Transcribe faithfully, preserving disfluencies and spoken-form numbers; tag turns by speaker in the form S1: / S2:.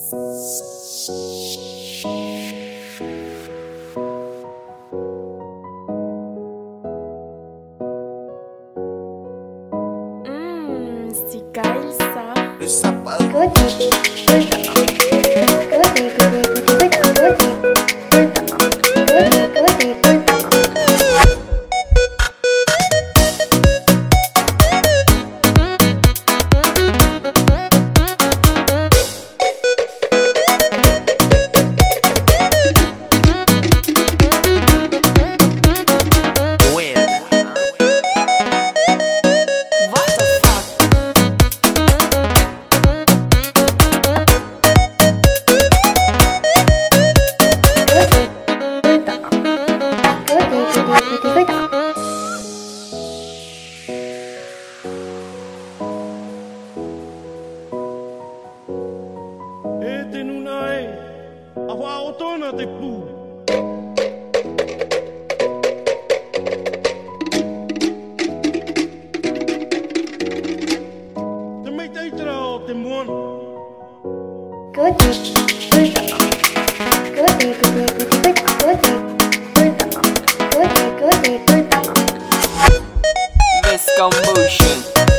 S1: Mmh, c'est geil ça.
S2: Le sapin.
S3: E te nuna e, a wha o tōna te pū. Te mei teitara o te moana.
S4: Visco Motion.